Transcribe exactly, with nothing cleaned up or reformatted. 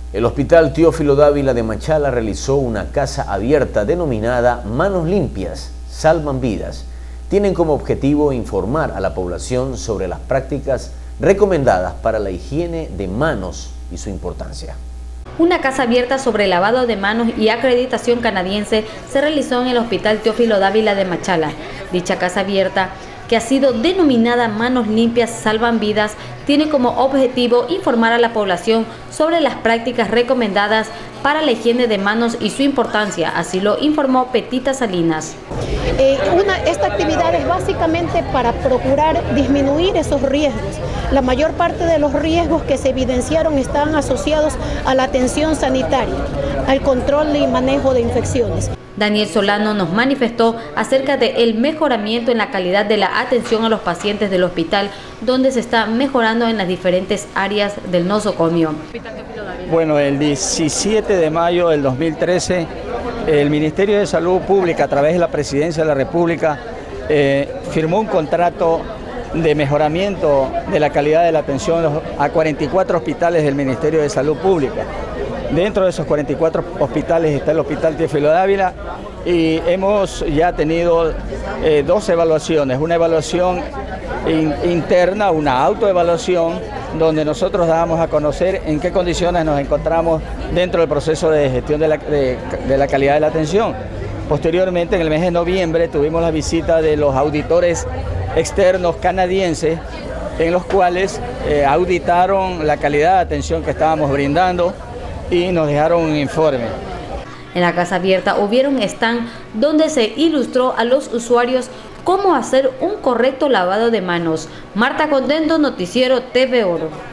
El Hospital Teófilo Dávila de Machala realizó una casa abierta denominada Manos Limpias, Salvan Vidas. Tienen como objetivo informar a la población sobre las prácticas recomendadas para la higiene de manos y su importancia. Una casa abierta sobre lavado de manos y acreditación canadiense se realizó en el Hospital Teófilo Dávila de Machala. Dicha casa abierta, que ha sido denominada Manos Limpias Salvan Vidas, tiene como objetivo informar a la población sobre las prácticas recomendadas para la higiene de manos y su importancia, así lo informó Petita Salinas. Eh, una, esta actividad es básicamente para procurar disminuir esos riesgos. La mayor parte de los riesgos que se evidenciaron están asociados a la atención sanitaria, al control y manejo de infecciones. Daniel Solano nos manifestó acerca del mejoramiento en la calidad de la atención a los pacientes del hospital, donde se está mejorando en las diferentes áreas del nosocomio. Bueno, el diecisiete de mayo del dos mil trece, el Ministerio de Salud Pública, a través de la Presidencia de la República, eh, firmó un contrato de mejoramiento de la calidad de la atención a cuarenta y cuatro hospitales del Ministerio de Salud Pública. Dentro de esos cuarenta y cuatro hospitales está el Hospital Teófilo Dávila y hemos ya tenido eh, dos evaluaciones, una evaluación in, interna, una autoevaluación, donde nosotros damos a conocer en qué condiciones nos encontramos dentro del proceso de gestión de la, de, de la calidad de la atención. Posteriormente, en el mes de noviembre, tuvimos la visita de los auditores externos canadienses, en los cuales eh, auditaron la calidad de atención que estábamos brindando y nos dejaron un informe. En la casa abierta hubieron stand donde se ilustró a los usuarios cómo hacer un correcto lavado de manos. Marta Contento, Noticiero T V Oro.